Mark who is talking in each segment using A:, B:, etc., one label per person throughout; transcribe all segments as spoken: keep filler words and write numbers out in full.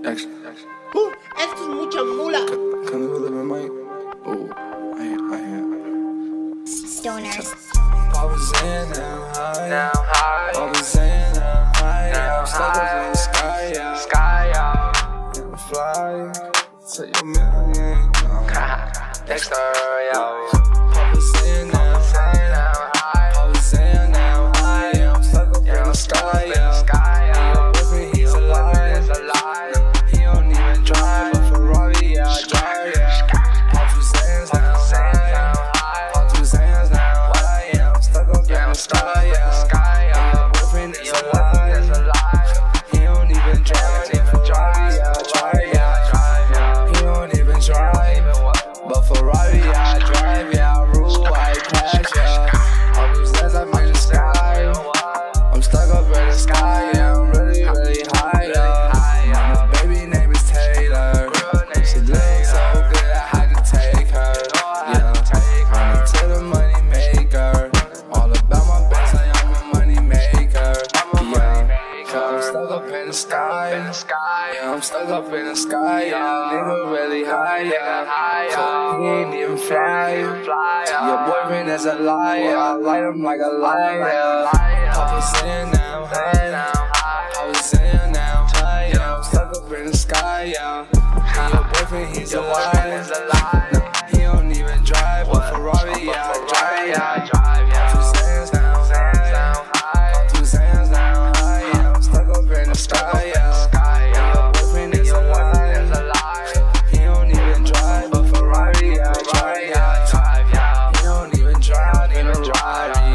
A: Action, action.
B: Uh, esto es mucha mula.
A: Can we live in my? Oh, I, I am.
C: Stoners.
A: Papa's in now high.
D: Now high.
A: Papa's in now high.
D: Now
A: I'm stuck up in the sky, yeah.
D: Sky out.
A: And fly to your million.
D: Dexter, yo.
A: Papa's in now high.
D: Now high.
A: Papa's in now high. I'm stuck up in the sky, yeah.
D: Sky out.
A: Boyfriend, he's alive.
D: It's alive.
A: He don't even drive a Ferrari, yeah, I drive, yeah. Papa's in now high. Papa's in now high. Yeah, I'm stuck up in the sky, yeah.
D: Sky out.
A: Boyfriend is alive. He don't even drive a Ferrari, yeah, I drive, yeah. He don't even drive, but Ferrari, yeah, I drive, yeah. I rule, I crash, yeah. Papa's in, I'm in the sky. I'm stuck up in the sky, yeah. I'm really, really high, yeah. My baby name is Taylor. She looks so good, I had to take her, yeah. Running to the money maker. All about my best, I am a money maker, yeah. I'm stuck up in the sky, yeah. I'm stuck up in the sky, yeah. Nigga really high, yeah. He ain't even fly. Your boyfriend is a liar. I light him like a liar. Papa's in now high. Papa's in now high. Yeah, I'm stuck up in the sky, yeah. And your boyfriend, he's a liar. He don't even drive a Ferrari, yeah. I drive, yeah. Papa's in now high. Papa's in now high. Yeah, I'm stuck up in the sky, yeah. And your boyfriend is a liar. He don't even drive a Ferrari, yeah. I drive, yeah. He don't even drive in a Rari.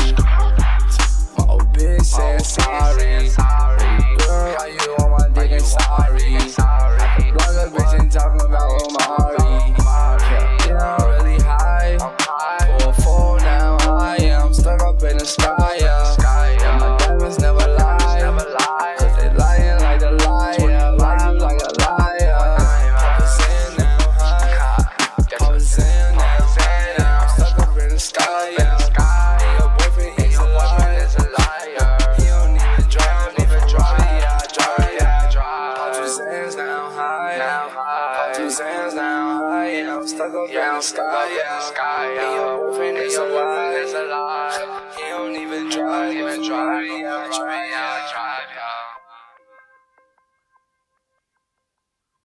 A: My old bitch said sorry. Girl, why you on my dick and sorry? Block a bitch and talking about Omari. Yeah, I'm really high. four oh four now high. Yeah, I'm stuck up in the sky, yeah. And my diamonds never lie. Cause they lying like a liar. Lying like a liar. Papa's in now high. Papa's in now high. Yeah, I'm stuck up in the sky, yeah. And your boyfriend, he's a liar. He don't even drive, even drive, yeah, I drive, yeah. Papa's in now high. Papa's in now high. Yeah, I'm stuck up in the sky, yeah. And your boyfriend is a liar. He don't even drive, even drive, yeah, I drive, yeah.